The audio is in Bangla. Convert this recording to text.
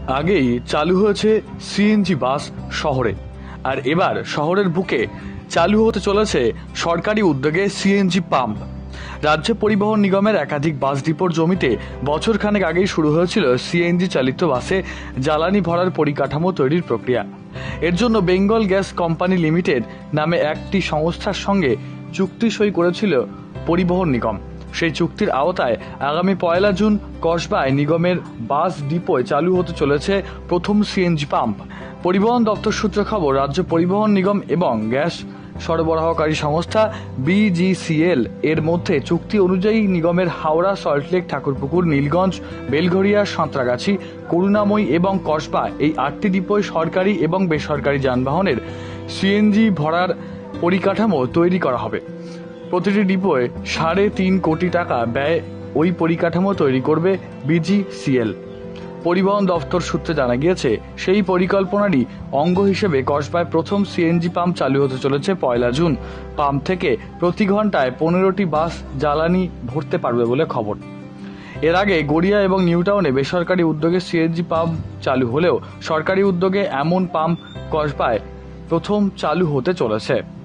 আগেই চালু হয়েছে সিএনজি বাস শহরে, আর এবার শহরের বুকে চালু হতে চলেছে সরকারি উদ্যোগে সিএনজি পাম্প। রাজ্য পরিবহন নিগমের একাধিক বাস ডিপোর জমিতে বছরখানেক আগেই শুরু হয়েছিল সিএনজি চালিত বাসে জ্বালানি ভরার পরিকাঠামো তৈরির প্রক্রিয়া। এর জন্য বেঙ্গল গ্যাস কোম্পানি লিমিটেড নামে একটি সংস্থার সঙ্গে চুক্তি সই করেছিল পরিবহন নিগম। সেই চুক্তির আওতায় আগামী 1 জুন কসবায় নিগমের বাস ডিপোয় চালু হতে চলেছে প্রথম সিএনজি পাম্প। পরিবহন দপ্তর সূত্রে খবর, রাজ্য পরিবহন নিগম এবং গ্যাস সরবরাহকারী সংস্থা বিজিসিএল এর মধ্যে চুক্তি অনুযায়ী নিগমের হাওড়া, সল্টলেক, ঠাকুরপুকুর, নীলগঞ্জ, বেলঘরিয়া, সাঁতরাগাছি, করুণাময়ী এবং কসবা এই 8টি ডিপোয় সরকারি এবং বেসরকারি যানবাহনের সিএনজি ভরার পরিকাঠামো তৈরি করা হবে। প্রতিটি ডিপোয় 3.5 কোটি টাকা ব্যয় ওই পরিকাঠামো তৈরি করবে বিজিসিএল। পরিবহন দপ্তর সূত্রে জানা গিয়েছে, সেই পরিকল্পনারই অঙ্গ হিসেবে কসবায় প্রথম সিএনজি পাম্প চালু হতে চলেছে 1 জুন। পাম্প থেকে প্রতি ঘন্টায় 15টি বাস জ্বালানি ভরতে পারবে বলে খবর। এর আগে গড়িয়া এবং নিউটাউনে বেসরকারি উদ্যোগে সিএনজি পাম্প চালু হলেও সরকারি উদ্যোগে এমন পাম্প কসবায় প্রথম চালু হতে চলেছে।